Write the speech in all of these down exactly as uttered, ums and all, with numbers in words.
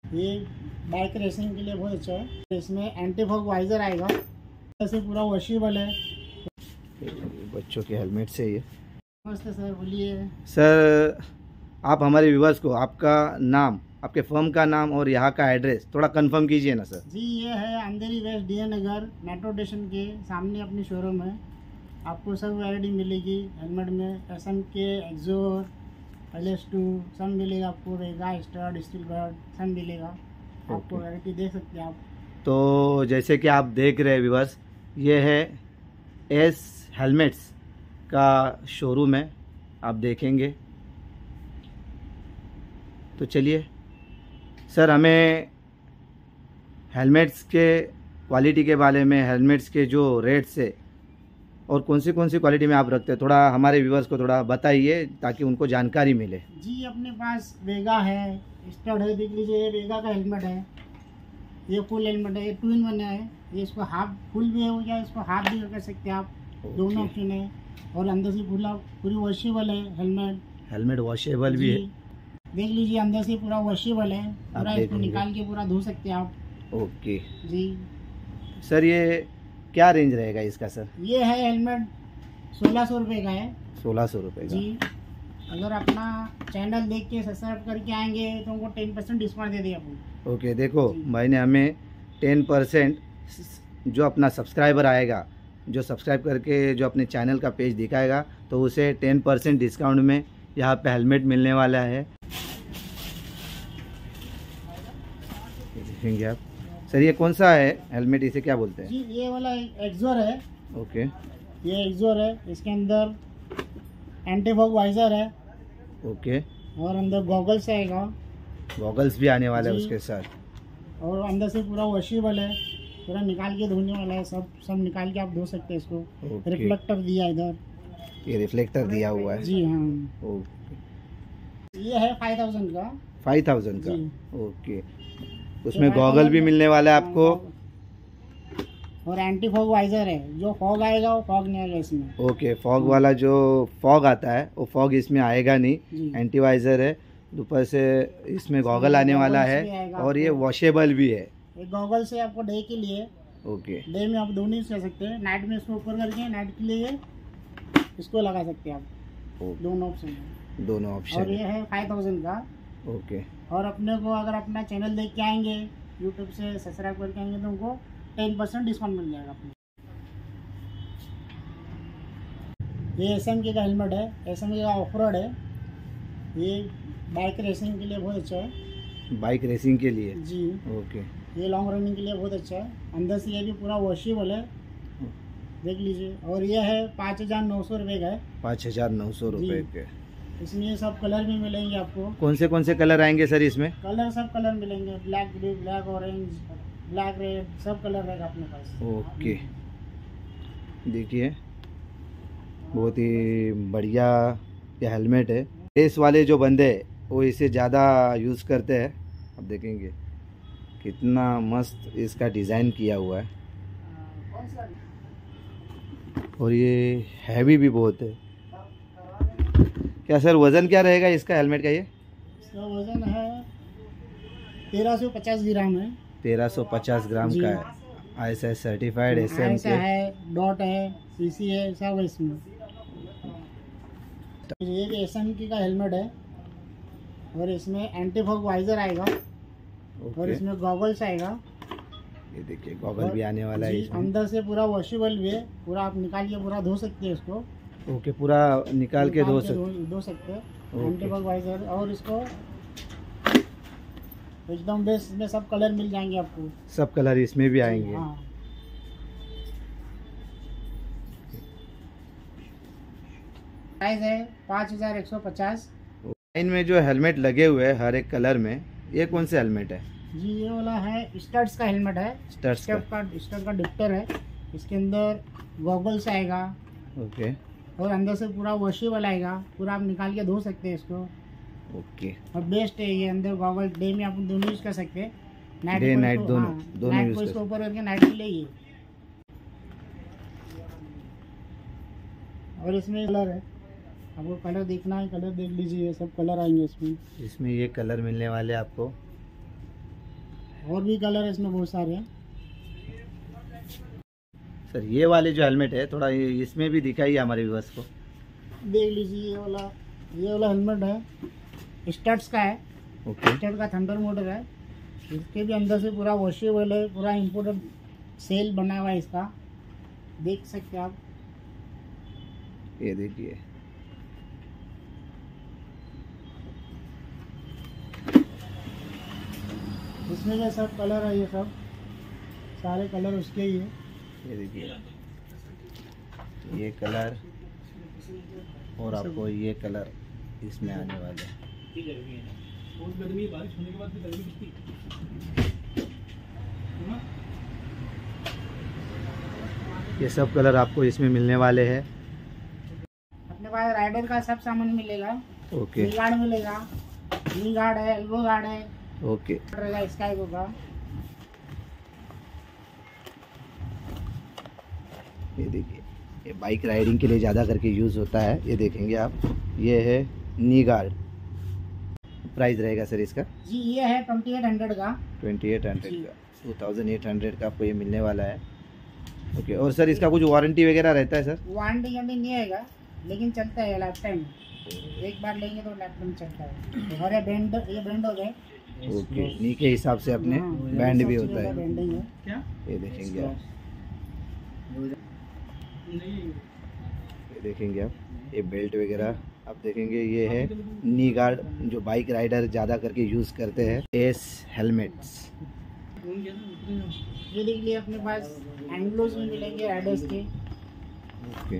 ये bike racing के लिए बहुत अच्छा है। इसमें एंटी फॉग वाइजर आएगा, ऐसे पूरा वॉशेबल है। बच्चों के हेलमेट से ये नमस्ते सर, बोलिए। सर, आप हमारे व्यूवर्स को आपका नाम, आपके फर्म का नाम और यहाँ का एड्रेस थोड़ा कंफर्म कीजिए ना सर। जी, ये है Andheri west D Nagar metro station के सामने अपनी शोरूम है। आपको सब वैरायटी मिलेगी हेलमेट में। एस एम के, एक्सोर, एल एस टू सब मिलेगा आपको। वेगा, स्टड, स्टील बर्ड सब मिलेगा आपको। वैरायटी देख सकते हैं आप। तो जैसे कि आप देख रहे हैं व्यूवर्स, ये है एस हेलमेट्स का शोरूम है, आप देखेंगे। तो चलिए सर, हमें हेलमेट्स के क्वालिटी के बारे में, हेलमेट्स के जो रेट्स है और कौन सी कौन सी क्वालिटी में आप रखते हैं, थोड़ा हमारे व्यूवर्स को थोड़ा बताइए ताकि उनको जानकारी मिले। जी, अपने पास वेगा है, स्टड है। देख लीजिए, ये वेगा का हेलमेट है। ये फुल हेलमेट है, ये टू इन वन है। ये इसको हाफ फुल भी हो गया, इसको हाफ भी कर सकते हैं आप। दोनों ऑप्शन है। और अंदर से पूरा पूरी वॉशेबल है हेलमेट। हेलमेट वॉशेबल भी है, देख लीजिए, अंदर से पूरा वॉशेबल है। पूरा इसको निकाल के पूरा धो सकते हैं आप। ओके जी सर, ये क्या रेंज रहेगा इसका सर? ये है हेलमेट सोलह सौ रुपये का है। सोलह सौ रुपये का जी। अगर अपना चैनल देख के सब्सक्राइब करके आएंगे तो उनको टेन परसेंट डिस्काउंट दे देगा आपको। ओके, देखो भाई ने हमें टेन परसेंट, जो अपना सब्सक्राइबर आएगा, जो सब्सक्राइब करके जो अपने चैनल का पेज दिखाएगा, तो उसे टेन परसेंट डिस्काउंट में यहाँ पे हेलमेट मिलने वाला है। देखेंगे आप सर, ये कौन सा है हेलमेट, इसे क्या बोलते हैं? जी, ये वाला एक्सोर है। ओके, ये एक्सोर है। इसके अंदर एंटी फॉग वाइजर है। ओके, और अंदर गॉगल्स आएगा। गॉगल्स भी आने वाला है उसके साथ। और अंदर से पूरा वॉशेबल है, पूरा निकाल के धोने वाला है। सब सब निकाल के आप धो सकते हैं इसको। रिफ्लेक्टर दिया इधर, ये रिफ्लेक्टर दिया हुआ है। जी हाँ। ओके, ये है फाइव थाउजेंड का। फाइव थाउजेंड का। जी। ओके, उसमें गॉगल भी मिलने वाला है आपको। और एंटी फॉग वाइजर है। जो फॉग आएगा वो फॉग नहीं आएगा इसमें। ओके, फॉग वाला जो फॉग आता है वो फॉग इसमें आएगा नहीं। एंटी वाइजर है, ऊपर से इसमें गॉगल आने वाला है। और ये वॉशेबल भी है। ये गॉगल से आपको डे के लिए, ओके, डे में आप दोनों यूज कर सकते हैं। नाइट में इसको ऊपर करके नाइट के लिए इसको लगा सकते हैं आप। दोनों ऑप्शन है। दोनों ऑप्शन। और ये है फाइव थाउजेंड का। ओके, और अपने को अगर अपना चैनल देख के आएंगे, यूट्यूब से सब्सक्राइब करके आएंगे, तो उनको टेन परसेंट डिस्काउंट मिल जाएगा अपने। ये एस एम के का हेलमेट है। एस एम के का ऑफ रोड है। ये बाइक रेसिंग के लिए बहुत अच्छा है। बाइक रेसिंग के लिए? जी। ओके, ये लॉन्ग रनिंग के लिए बहुत अच्छा है। अंदर से ये भी पूरा वॉशेबल है, देख लीजिए। और ये है पाँच हजार नौ सौ रुपये का है। पाँच हजार नौ सौ रुपये के। इसमें ये सब कलर भी मिलेंगे आपको। कौन से कौन से कलर आएंगे सर इसमें? कलर सब कलर मिलेंगे। Black blue, black orange, black red, सब कलर रहेगा अपने पास। ओके, देखिए बहुत ही बढ़िया ये हेलमेट है। रेस वाले जो बंदे वो इसे ज़्यादा यूज़ करते हैं। अब देखेंगे कितना मस्त इसका डिज़ाइन किया हुआ है। और ये हैवी भी बहुत है। क्या सर वज़न क्या रहेगा इसका हेलमेट का? ये इसका वज़न है तेरह सौ पचास ग्राम है। तेरह सौ पचास ग्राम का है। I S I certified S M K है, डॉट है, सी सी है, सब है इसमें। ये भी एस एम के का हेलमेट है। और इसमें एंटी फॉग वाइजर आएगा। और इसमें गॉगल्स आएगा। ये देखिए गॉगल भी आने वाला है इसमें। अंदर से पूरा वॉशेबल भी है। पूरा आप निकाल के पूरा धो सकते हैं इसको। ओके, पूरा निकाल के धो सकते धो सकते हैं एंटी फॉग वाइजर। और इसको एकदम बेस्ट में सब कलर मिल जाएंगे आपको। सब कलर इसमें भी आएंगे। हाँ। प्राइस है पाँच हजार एक सौ पचास। लाइन में जो हेलमेट लगे हुए हैं हर एक कलर में, ये कौन से हेलमेट है? जी, ये वाला है स्टड्स का हेलमेट है। स्टड्स का स्टड का डिप्टर है। इसके अंदर गॉगल्स आएगा। ओके, और अंदर से पूरा वॉशेबल आएगा। पूरा आप निकाल के धो सकते हैं इसको। ओके, और बेस्ट है ये। अंदर गॉगल डे में आप दोनों यूज कर सकते हैं। नाइट डे नाइट दोनों दोनों नाइट यूज को कर इसको ऊपर करके नाइट के लिए ये। और इसमें कलर है, आपको कलर देखना है, कलर देख लीजिए। सब कलर आएंगे इसमें। इसमें ये कलर मिलने वाले आपको। और भी कलर है इसमें बहुत सारे हैं। सर ये वाले जो हेलमेट है थोड़ा ये- इसमें भी दिखाइए हमारे व्यूअर्स को। देख लीजिए ये वाला ये वाला हेलमेट है, स्टड्स का है। ओके स्टड का थंडर मोटर है। इसके भी अंदर से पूरा वॉशेबल है, पूरा इम्पोर्टेंट सेल बना हुआ है इसका, देख सकते हैं आप। ये देखिए इसमें जो सब कलर है, ये सब सारे कलर उसके ही है। ये देखिए ये कलर और आपको ये कलर इसमें आने वाले हैं। ये सब कलर आपको इसमें मिलने वाले हैं। अपने पास राइडर का सब सामान मिलेगा। ओके नी गार्ड मिलेगा, नी गार्ड है, एल्बो गार्ड है, ओके रहेगा स्काई का। ये देखिए ये बाइक राइडिंग के लिए ज़्यादा करके यूज़ होता है। ये देखेंगे आप, ये है नी गार्ड। प्राइस रहेगा सर इसका? जी ये है ट्वेंटी एट हंड्रेड का। ट्वेंटी एट हंड्रेड का टू थाउजेंड एट हंड्रेड का आपको ये मिलने वाला है। ओके और सर इसका कुछ वारंटी वगैरह रहता है सर? वारंटी गारंटी नहीं आएगा, लेकिन चलता है लाइफ टाइम। एक बार लेंगे तो लाइफ टाइम चलता है। और ये बैंड, ये बैंड हो गए। ओके नी के हिसाब से अपने हाँ, बैंड सब भी चीज़ों होता का है। बैंडिंग है। क्या ये देखेंगे आप, ये देखेंगे आप, ये बेल्ट वगैरह आप देखेंगे। ये है नी गार्ड जो बाइक राइडर ज़्यादा करके यूज़ करते हैं। एस हेलमेट्स। ये देख लिए अपने पास हैंड ग्लोव्स भी मिलेंगे राइडर्स के। ओके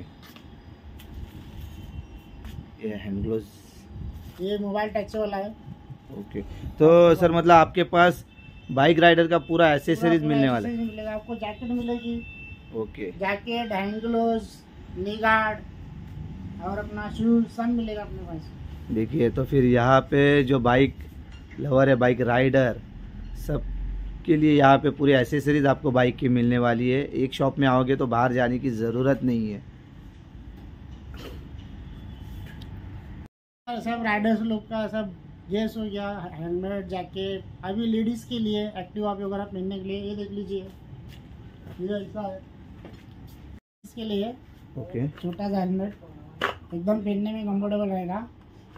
ये हैंड ग्लोव्स। ये मोबाइल टच वाला है। ओके तो सर मतलब आपके पास बाइक राइडर का पूरा एसेसरीज मिलने वाला है? मिलेगा आपको। जैकेट मिलेगी, okay jacket, hand gloves, knee guard और अपना शूज सब मिलेगा अपने पास। देखिए तो फिर यहाँ पे जो बाइक लवर है, बाइक राइडर, सब के लिए यहाँ पे पूरी एसेसरीज आपको बाइक की मिलने वाली है। एक शॉप में आओगे तो बाहर जाने की ज़रूरत नहीं है। सब राइडर्स लोग का सब ड्रेस हो गया, हेलमेट, जैकेट। अभी लेडीज के लिए एक्टिवा वगैरह पहनने के लिए ये देख लीजिए, ये ऐसा है इसके लिए। ओके छोटा सा हेलमेट, एकदम पहनने में कंफर्टेबल रहेगा।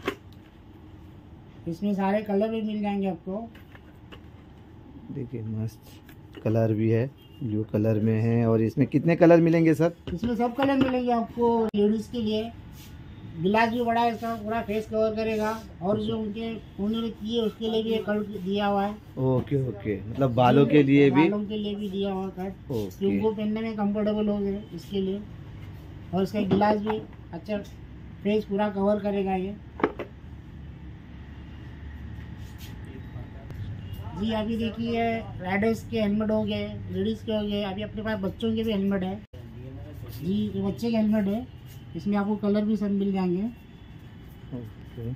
इसमें सारे कलर भी मिल जाएंगे आपको। देखिए मस्त कलर भी है, ब्लू कलर में है। और इसमें कितने कलर मिलेंगे सर? इसमें सब कलर मिलेंगे आपको। लेडीज के लिए गिलास भी बड़ा है इसका, पूरा फेस कवर करेगा। और जो उनके होने की है उसके लिए भी एक कट दिया हुआ है। ओके ओके मतलब बालों के लिए भी? बालों के लिए भी दिया हुआ कट, ओके उनको पहनने में कंफर्टेबल हो गए इसके लिए। और इसका गिलास भी अच्छा फेस पूरा कवर करेगा ये। जी अभी देखिए राइडर्स के हेलमेट हो गए, लेडीज़ के हो गए। अभी अपने पास बच्चों के भी हेलमेट है। जी ये बच्चे के हेलमेट है, इसमें आपको कलर भी सब मिल जाएंगे। ओके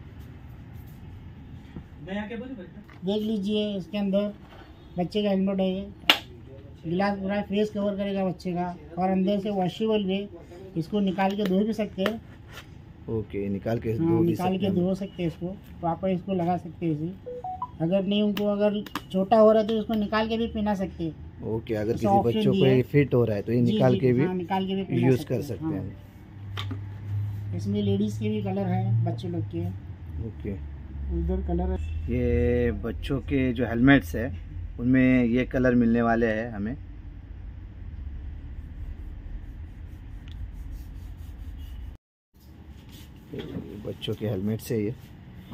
देख लीजिए इसके अंदर बच्चे का हेलमेट है ये। गिलास पूरा फेस कवर करेगा बच्चे का। और अंदर से वॉशेबल भी, इसको निकाल के धो भी सकते हैं। ओके निकाल के हाँ, धो भी निकाल सकते के हैं। धो सकते हैं इसको। वापस इसको लगा सकते हैं इसे। अगर नहीं उनको अगर छोटा हो रहा है तो इसको निकाल के भी पहना सकते हैं। ओके अगर इसका किसी ऑप्शन बच्चों भी को है। ये फिट हो रहा है तो ये जी, निकाल जी, के भी हाँ, निकाल के भी पहना यूज़ कर सकते हाँ। हैं। इसमें लेडीज़ के भी कलर है, बच्चे लोग के। ओके उधर कलर है। ये बच्चों के जो हेलमेट्स है उनमें ये कलर मिलने वाले हैं हमें। ये बच्चों के हेलमेट्स है ये।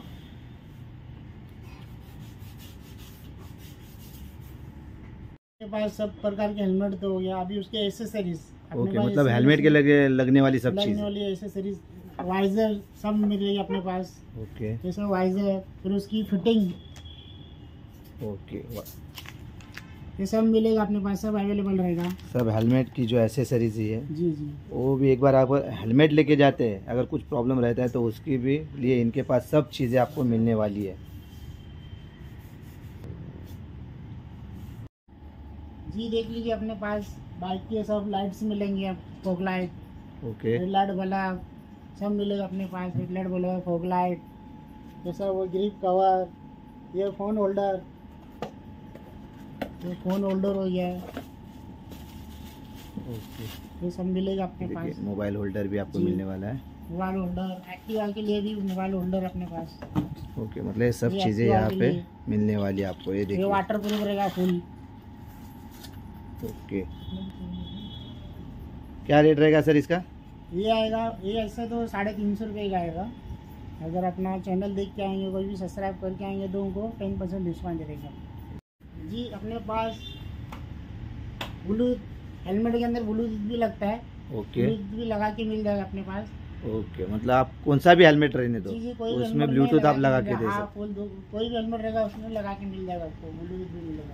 के पास सब प्रकार के हेलमेट तो हो गया। अभी उसके एसेसरीज ओके मतलब हेलमेट के लगे लगने वाली सब लगने चीज़। वाली एसेसरीज, वाइजर सब मिलेगी अपने पास। ओके जैसे वाइजर, फिर उसकी फिटिंग, ओके ये सब मिलेगा अपने पास, सब अवेलेबल रहेगा। सब हेलमेट की जो एसेसरीज ही है जी जी वो भी एक बार आप हेलमेट लेके जाते हैं, अगर कुछ प्रॉब्लम रहता है तो उसकी भी लिए इनके पास सब चीज़ें आपको मिलने वाली है। जी देख लीजिए अपने पास बाइक की सब लाइट्स मिलेंगी। अब fog light, okay head light वाला सब मिलेगा अपने पास। हेड लाइट वाला, फॉग लाइट, जैसा वो ग्रिप कवर, ये फ़ोन होल्डर, ये फोन होल्डर हो गया है, ओके। ये सब मिलेगा अपने देखिए पास। मोबाइल होल्डर भी आपको जी। मिलने वाला है। मोबाइल होल्डर, एक्टिवा के लिए भी मोबाइल होल्डर अपने पास। ओके, मतलब ये सब ये चीज़ें एक्टिवा यहाँ के पे लिए। मिलने वाली है आपको। ये ये देखिए, वाटर प्रूफ रहेगा फुल। ओके। क्या रेट रहेगा सर इसका? ये आएगा, ये ऐसे तो साढ़े तीन सौ रुपये का आएगा। अगर अपना चैनल देख के आएंगे, कोई भी सब्सक्राइब करके आएंगे तो उनको टेन परसेंट डिस्काउंट रहेगा। जी अपने पास ब्लूटूथ, हेलमेट के अंदर ब्लूटूथ भी लगता है, ओके ब्लूटूथ भी लगा के मिल जाएगा अपने पास। ओके, मतलब आप कौन सा भी हेलमेट रहने दो जी जी, कोई भी उसमें हेलमेट ब्लूटूथ में आप लगा के मिल दे जाएगा। हाँ, सकते। फुल दो, कोई भी हेलमेट रहेगा उसमें लगा के मिल जाएगा आपको, ब्लूटूथ भी मिलेगा।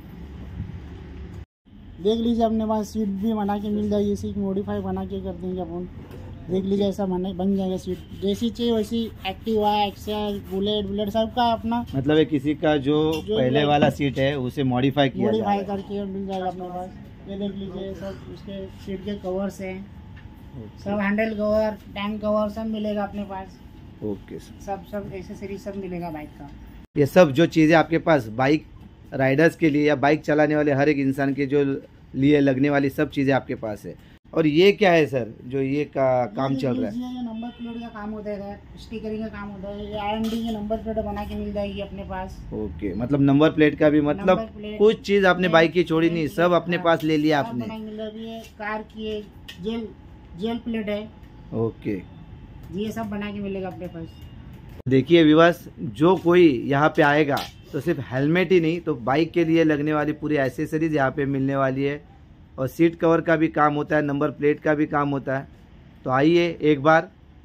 देख लीजिए अपने पास सीट भी बना के मिल जाएगी, सीट मॉडिफाई बना के कर देंगे अपन। देख लीजिए ऐसा बना बन जाएगा सीट, जैसी चाहिए वैसी। एक्टिवा, एक्सेल, बुलेट बुलेट सबका अपना, मतलब ये किसी का जो, जो पहले वाला सीट है उसे मॉडिफाई किया जा रहा मॉडिफाई है। करके मिल जाएगा अपने पास। ये देख लीजिए सब उसके सीट के कवर्स हैं, सब हैंडल कवर, टैंक कवर सब मिलेगा अपने पास। ओके सर, सब सब एक्सेसरीज सब मिलेगा बाइक का। ये सब जो चीज़ें आपके पास बाइक राइडर्स के लिए या बाइक चलाने वाले हर एक इंसान के जो लिए लगने वाली सब चीज़ें आपके पास है। और ये क्या है सर जो ये का काम चल रहा है? ये नंबर प्लेट का काम होता है, स्टिकरिंग का काम होता है। ये आई एम डी की नंबर प्लेट बना के मिल जाएगी अपने पास। ओके, मतलब नंबर प्लेट का भी, मतलब नंबर प्लेट, कुछ चीज़ आपने बाइक की छोड़ी नहीं, सब अपने हाँ, पास ले लिया सब आपने। बना के मिल जाएगी। ये कार की एक जेल जेल प्लेट है, ओके, ये सब बना के मिलेगा अपने पास। देखिए विवास, जो कोई यहाँ पे आएगा तो सिर्फ हेलमेट ही नहीं तो बाइक के लिए लगने वाली पूरी एसेसरीज यहाँ पे मिलने वाली है। और सीट कवर का भी काम होता है, नंबर प्लेट का भी काम होता है। तो आइए एक बार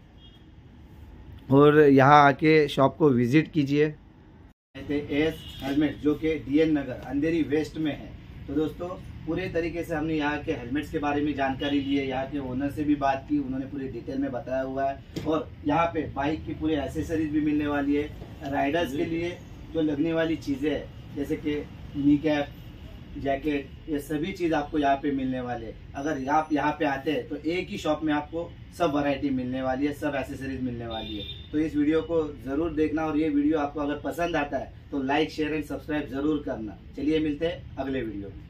और यहाँ आके शॉप को विजिट कीजिए। एस हेलमेट जो कि डीएन नगर अंधेरी वेस्ट में है। तो दोस्तों पूरे तरीके से हमने यहाँ के हेलमेट्स के बारे में जानकारी ली है, यहाँ के ओनर से भी बात की, उन्होंने पूरी डिटेल में बताया हुआ है। और यहाँ पे बाइक की पूरी एसेसरीज भी मिलने वाली है। राइडर्स के लिए जो लगने वाली चीज़ें है जैसे कि नी कैप, जैकेट, ये सभी चीज़ आपको यहाँ पे मिलने वाले हैं। अगर आप यहाँ पे आते हैं तो एक ही शॉप में आपको सब वैरायटी मिलने वाली है, सब एसेसरीज मिलने वाली है। तो इस वीडियो को ज़रूर देखना और ये वीडियो आपको अगर पसंद आता है तो लाइक, शेयर एंड सब्सक्राइब ज़रूर करना। चलिए मिलते हैं अगले वीडियो में।